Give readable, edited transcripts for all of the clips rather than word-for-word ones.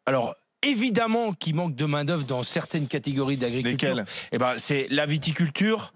Alors, évidemment qu'il manque de main-d'œuvre dans certaines catégories d'agriculture. Lesquelles? Eh ben, c'est la viticulture,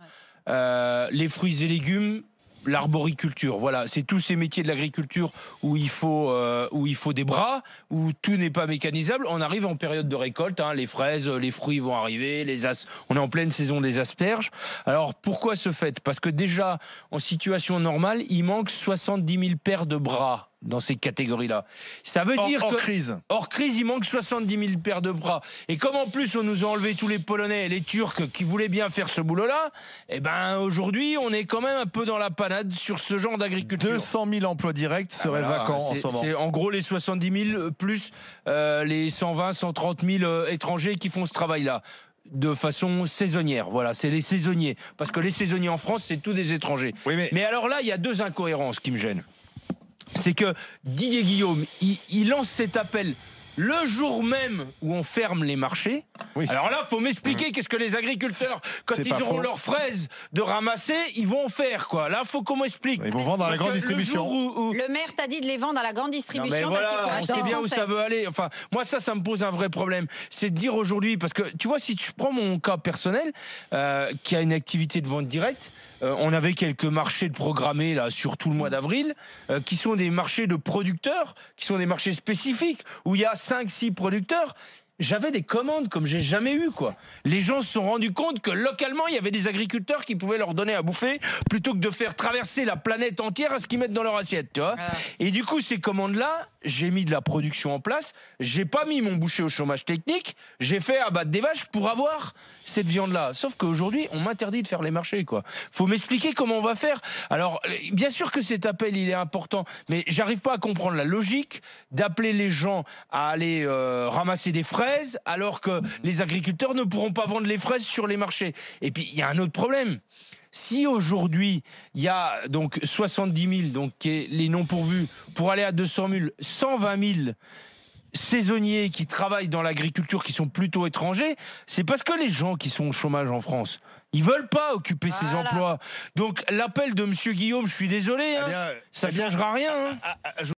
les fruits et légumes, l'arboriculture. Voilà, c'est tous ces métiers de l'agriculture où il faut des bras, où tout n'est pas mécanisable. On arrive en période de récolte, hein, les fraises, les fruits vont arriver, on est en pleine saison des asperges. Alors pourquoi ce fait? Parce que déjà, en situation normale, il manque 70 000 paires de bras dans ces catégories-là. Ça veut dire que hors crise, il manque 70 000 paires de bras. Et comme en plus on nous a enlevé tous les Polonais et les Turcs qui voulaient bien faire ce boulot-là, eh ben aujourd'hui on est quand même un peu dans la panade sur ce genre d'agriculture. 200 000 emplois directs seraient vacants en ce moment. C'est en gros les 70 000 plus les 120, 130 000 étrangers qui font ce travail-là. De façon saisonnière, voilà, c'est les saisonniers. Parce que les saisonniers en France, c'est tous des étrangers. Oui, mais alors là, il y a deux incohérences qui me gênent. C'est que Didier Guillaume, il lance cet appel le jour même où on ferme les marchés. Oui. Alors là, il faut m'expliquer qu'est-ce que les agriculteurs, quand ils auront leurs fraises de ramasser, ils vont faire quoi. Là, il faut qu'on m'explique. Ils vont vendre dans la grande distribution. Le maire t'a dit de les vendre à la grande distribution. Non, mais voilà, on sait bien où ça veut aller. Enfin, moi, ça me pose un vrai problème. C'est de dire aujourd'hui, parce que tu vois, si tu prends mon cas personnel, qui a une activité de vente directe, on avait quelques marchés de programmés là sur tout le mois d'avril, qui sont des marchés de producteurs, qui sont des marchés spécifiques où il y a 5-6 producteurs. J'avais des commandes comme j'ai jamais eu quoi. Les gens se sont rendus compte que localement il y avait des agriculteurs qui pouvaient leur donner à bouffer plutôt que de faire traverser la planète entière à ce qu'ils mettent dans leur assiette, tu vois. Et du coup ces commandes là, j'ai mis de la production en place, j'ai pas mis mon boucher au chômage technique, j'ai fait abattre des vaches pour avoir cette viande là. Sauf qu'aujourd'hui on m'interdit de faire les marchés quoi. Faut m'expliquer comment on va faire. Alors bien sûr que cet appel il est important, mais j'arrive pas à comprendre la logique d'appeler les gens à aller ramasser des fraises alors que les agriculteurs ne pourront pas vendre les fraises sur les marchés. Et puis il y a un autre problème. Si aujourd'hui il y a donc 70 000 donc les non pourvus pour aller à 200 000, 120 000 saisonniers qui travaillent dans l'agriculture qui sont plutôt étrangers, c'est parce que les gens qui sont au chômage en France, ils veulent pas occuper ces emplois. Donc l'appel de monsieur Guillaume, je suis désolé, ça ne changera rien.